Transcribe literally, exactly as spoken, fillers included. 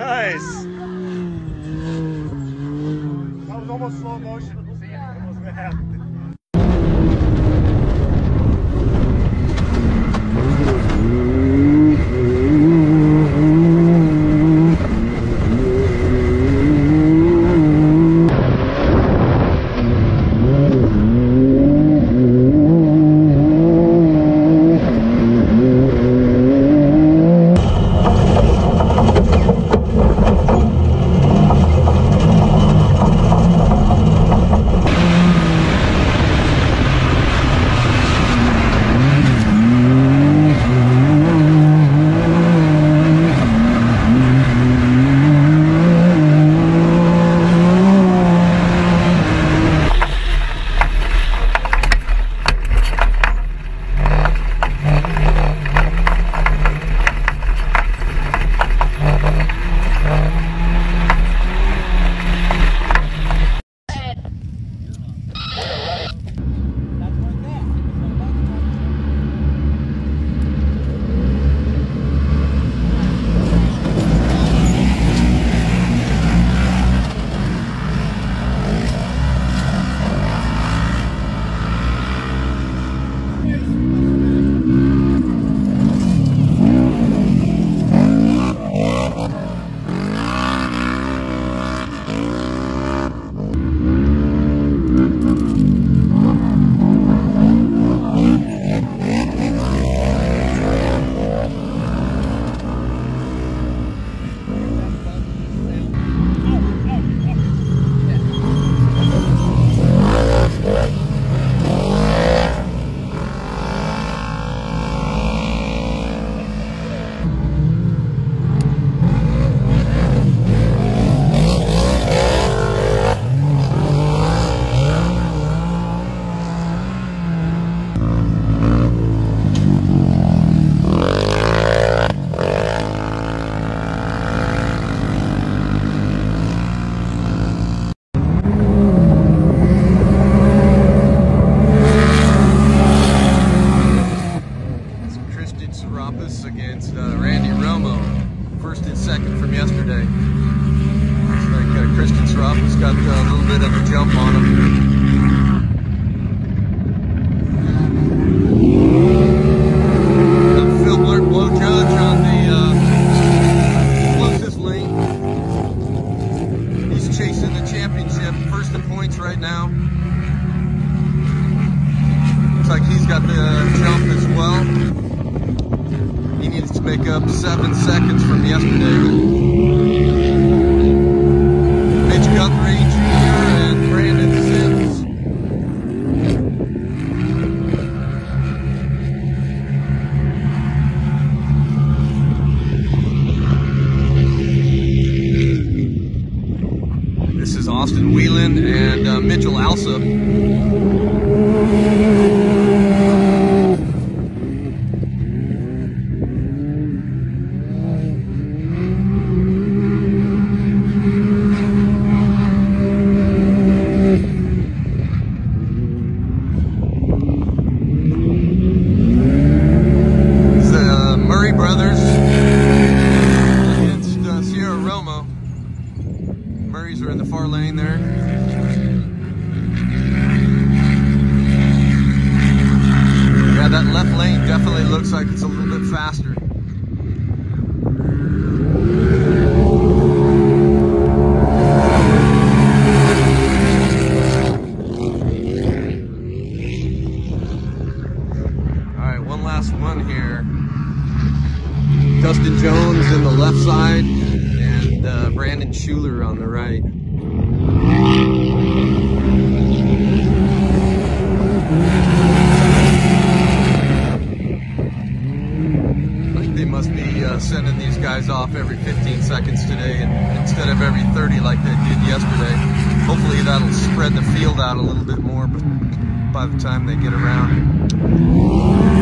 Nice. That was almost slow motion. Almost bad. Against uh, Randy Romo, first and second from yesterday. Looks like uh, Christian Serapis got uh, a little bit of a jump on him. Uh, Phil Blurt blow judge on the uh, closest lane. He's chasing the championship, first in points right now. Looks like he's got the jump as well. He needs to make up seven seconds from yesterday. Mitch Guthrie Junior and Brandon Sims. This is Austin Whelan and uh, Mitchell Alsop. Murrays are in the far lane there. Yeah, that left lane definitely looks like it's a little bit faster. Alright, one last one here. Dustin Jones in the left side. Uh, Brandon Schuler on the right. Like they must be uh, sending these guys off every fifteen seconds today and, instead of every thirty like they did yesterday. Hopefully that'll spread the field out a little bit more by the time they get around.